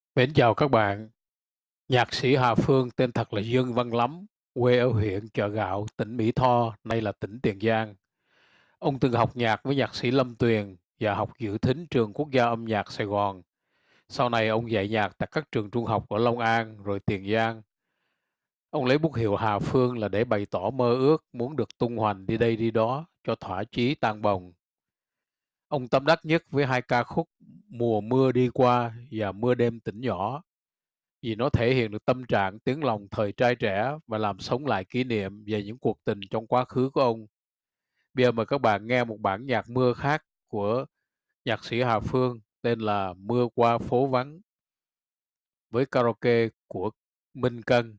Mến chào các bạn. Nhạc sĩ Hà Phương tên thật là Dương Văn Lắm, quê ở huyện Chợ Gạo, tỉnh Mỹ Tho, nay là tỉnh Tiền Giang. Ông từng học nhạc với nhạc sĩ Lâm Tuyền và học dự thính trường Quốc gia âm nhạc Sài Gòn. Sau này ông dạy nhạc tại các trường trung học ở Long An rồi Tiền Giang. Ông lấy bút hiệu Hà Phương là để bày tỏ mơ ước muốn được tung hoành đi đây đi đó cho thỏa chí tan bồng. Ông tâm đắc nhất với hai ca khúc Mùa mưa đi qua và Mưa đêm tỉnh nhỏ, vì nó thể hiện được tâm trạng tiếng lòng thời trai trẻ và làm sống lại kỷ niệm về những cuộc tình trong quá khứ của ông. Bây giờ mời các bạn nghe một bản nhạc mưa khác của nhạc sĩ Hà Phương tên là Mưa qua phố vắng với karaoke của Minh Cân.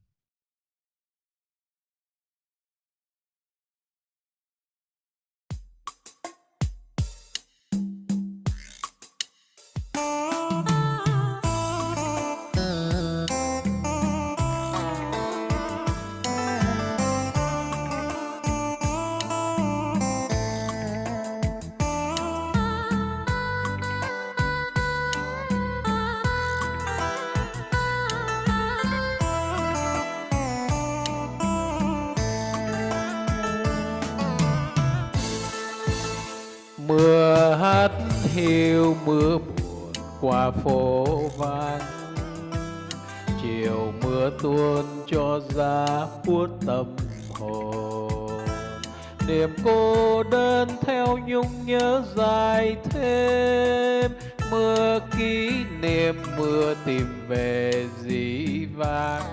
Mưa hát hiu mưa buồn qua phố vắng, chiều mưa tuôn cho giá buốt tâm hồn. Niềm cô đơn theo nhung nhớ dài thêm, mưa kỷ niệm mưa tìm về dĩ vãng.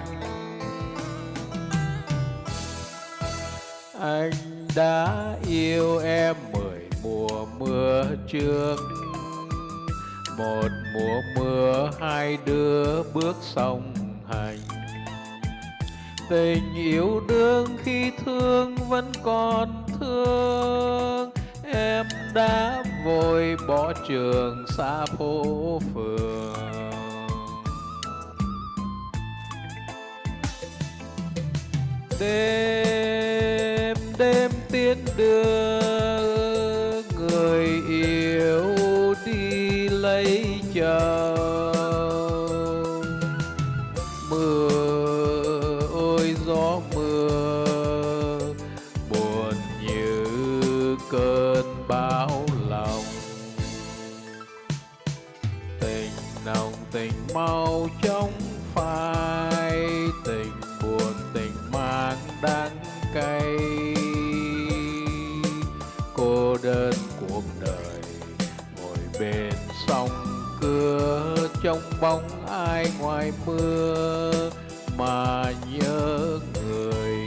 Anh đã yêu em 10 mùa mưa trước, một mùa mưa hai đứa bước song hành. Tình yêu đương khi thương vẫn còn thương, em đã vội bỏ trường xa phố phường. Đêm đêm tiến đưa người yêu đi lấy chồng. Mưa ôi gió mưa buồn như cơn bão lòng. Tình nồng tình mau chóng phai, tình buồn tình mang đắng cay. Cô đơn cuộc đời ngồi bên sông cửa, trong bóng ai ngoài mưa mà nhớ người.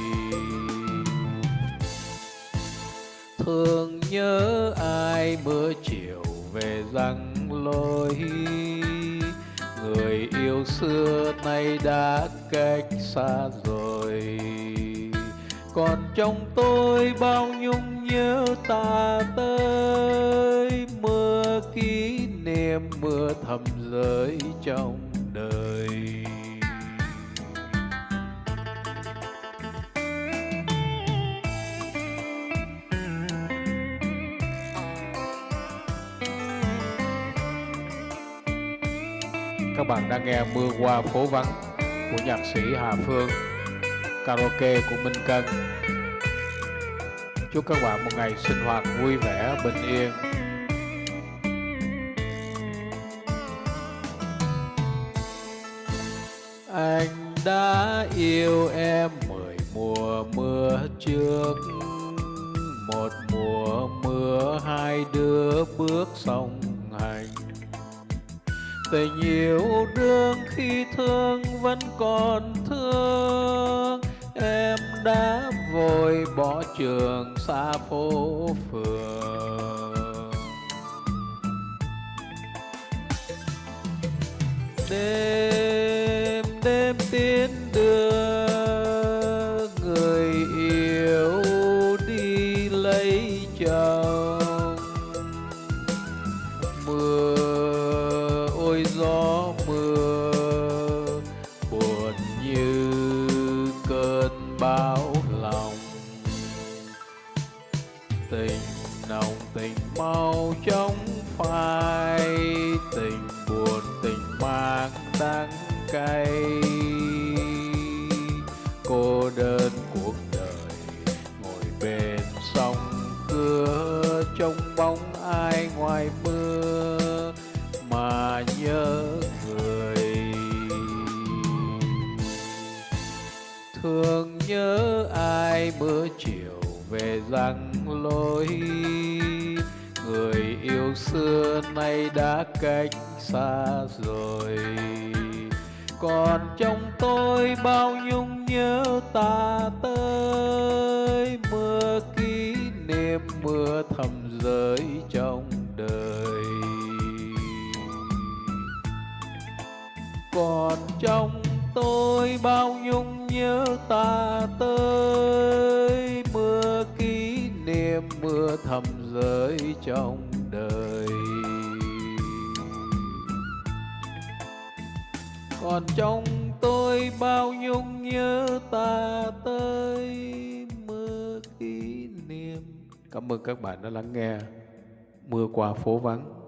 Thương nhớ ai mưa chiều về răng lối, người yêu xưa nay đã cách xa rồi. Còn trong tôi bao nhung nhớ ta tới, mưa kỷ niệm mưa thầm rơi trong đời. Các bạn đang nghe Mưa qua phố vắng của nhạc sĩ Hà Phương, karaoke của Minh Cân. Chúc các bạn một ngày sinh hoạt vui vẻ, bình yên. Anh đã yêu em 10 mùa mưa trước, một mùa mưa hai đứa bước song hành. Tình yêu đương khi thương vẫn còn thương, em đã vội bỏ trường xa phố phường. Đêm đêm tiến đưa người yêu đi lấy chồng. Mưa ôi gió mưa buồn như cơn bão lòng. Tình nồng tình mau chóng phai, tình buồn tình mang ai mưa mà nhớ người. Thương nhớ ai mưa chiều về giăng lối, người yêu xưa nay đã cách xa rồi. Còn trong tôi bao nhung nhớ ta tới, mưa kỷ niệm mưa thầm rơi trong đời. Còn trong tôi bao nhung nhớ ta tới, mưa kỷ niệm mưa thầm rơi trong đời. Còn trong tôi bao nhung nhớ ta tới, mưa kỷ niệm. Cảm ơn các bạn đã lắng nghe Mưa qua phố vắng.